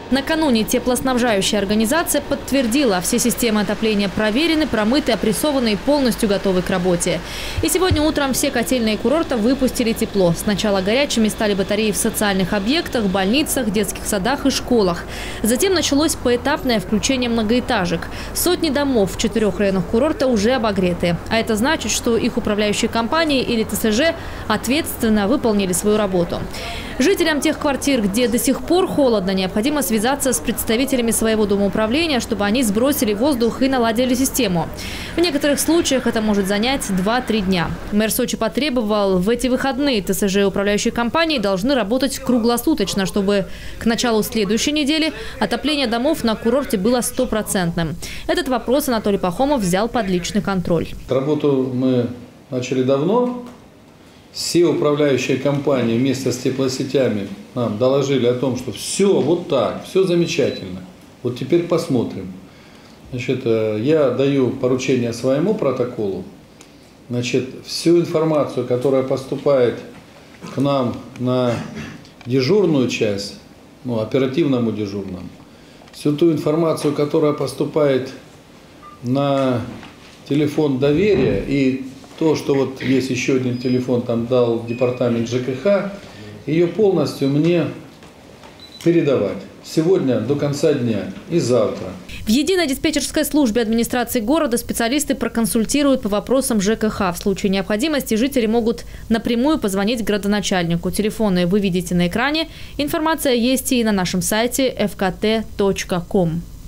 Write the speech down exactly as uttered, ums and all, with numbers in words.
Накануне теплоснабжающая организация подтвердила, все системы отопления проверены, промыты, опрессованы и полностью готовы к работе. И сегодня утром все котельные курорта выпустили тепло. Сначала горячими стали батареи в социальных объектах, больницах, детских садах и школах. Затем началось поэтапное включение многоэтажек. Сотни домов в четырех районах курорта уже обогреты. А это значит, что их управляющие компании или ТСЖ ответственно выполнили свою работу. Жителям тех квартир, где до сих пор холодно, необходимо связаться с представителями своего домоуправления, чтобы они сбросили воздух и наладили систему. В некоторых случаях это может занять два-три дня. Мэр Сочи потребовал, в эти выходные ТСЖ и управляющие компании должны работать круглосуточно, чтобы к началу следующей недели отопление домов на курорте было стопроцентным. Этот вопрос Анатолий Пахомов взял под личный контроль. Работу мы начали давно. Все управляющие компании вместе с теплосетями нам доложили о том, что все вот так, все замечательно. Вот теперь посмотрим. Значит, я даю поручение своему протоколу. Значит, всю информацию, которая поступает к нам на дежурную часть, ну, оперативному дежурному, всю ту информацию, которая поступает на телефон доверия и то, что вот есть еще один телефон, там дал департамент ЖКХ, ее полностью мне передавать. Сегодня до конца дня и завтра. В единой диспетчерской службе администрации города специалисты проконсультируют по вопросам ЖКХ. В случае необходимости жители могут напрямую позвонить градоначальнику. Телефоны вы видите на экране. Информация есть и на нашем сайте эф ка тэ точка ком.